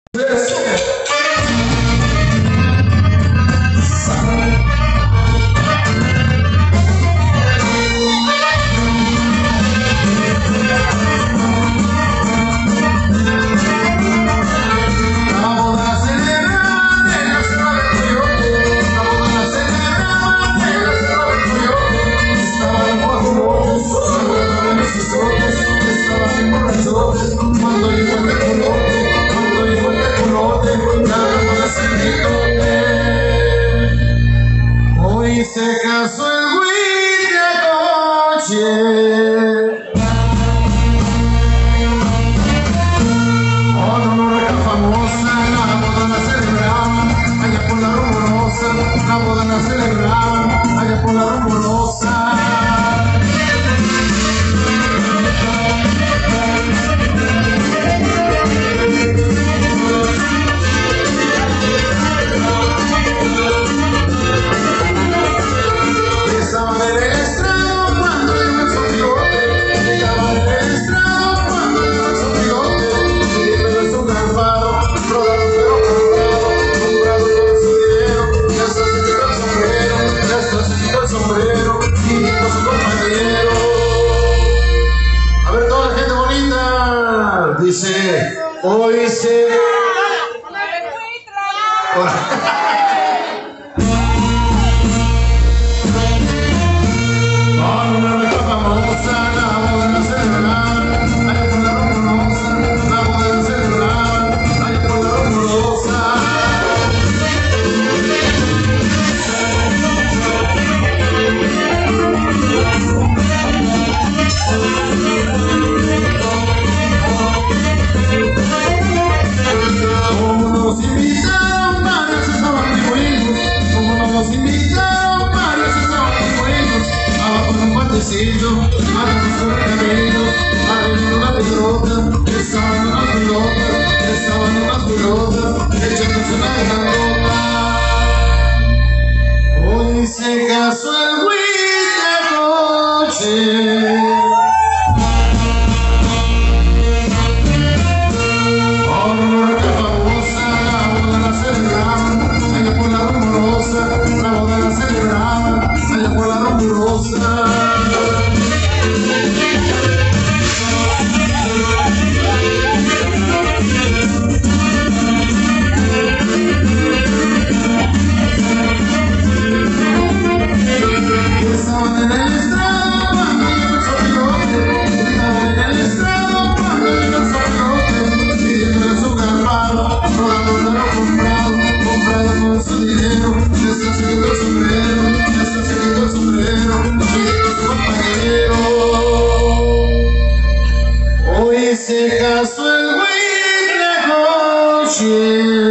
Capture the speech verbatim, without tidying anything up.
Cuando llegó el tecolote, cuando llegó el tecolote, cantando la serpiente. Hoy se casó el Huitlacoche. Oh, no, no, la famosa, la boda la celebraban, allá por la rumorosa, la boda la celebraban, allá por la rumorosa. Dice, hoy se... Con una rica famosa, la boda la celebraban, allá por la rumorosa, la boda la celebraban, allá por la rumorosa. Nos invitaron varios estaban muy buenos, como nos invitaron varios estaban muy buenos, abajo en un patecillo, vamos por el camino, arriba en una pelota, estaban unas pelotas, estaban unas pelotas, echándose una grandota. Hoy se casó el Huitlacoche. La boda la celebraban, allá por la rumorosa. Estaban en el estrado cuando llegó el sopilote, estaban en el estrado cuando llegó el sopilote, pidiéndole su garrado, rodando de lo comprado, comprado con su dinero. Se está siguiendo el sombrero, se está siguiendo el sombrero, pidiendo a su compañero. Hoy se casó el Huitlacoche.